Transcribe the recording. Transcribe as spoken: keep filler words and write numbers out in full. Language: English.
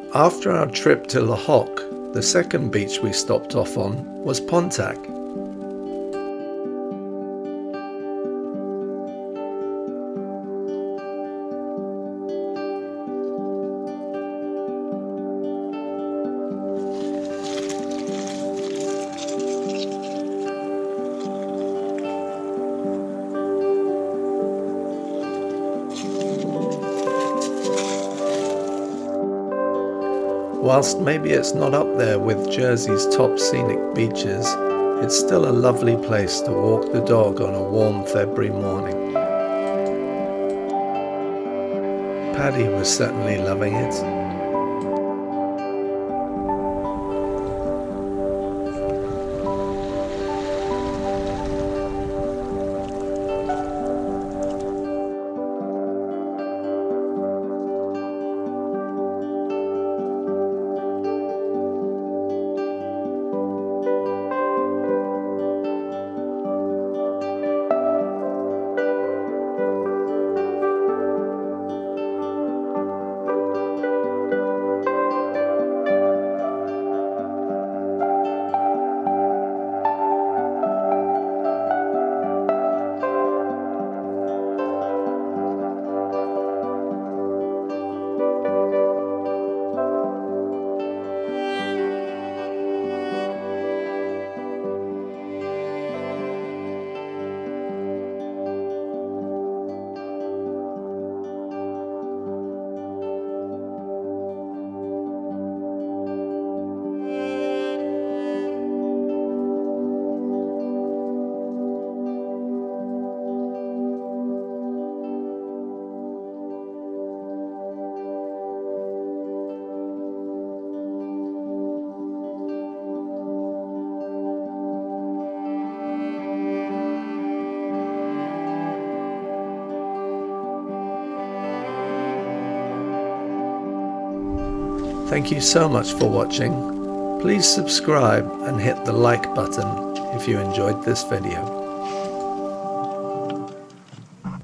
After our trip to the Hocq, the second beach we stopped off on was Pontac. Whilst maybe it's not up there with Jersey's top scenic beaches, it's still a lovely place to walk the dog on a warm February morning. Paddy was certainly loving it. Thank you so much for watching. Please subscribe and hit the like button if you enjoyed this video.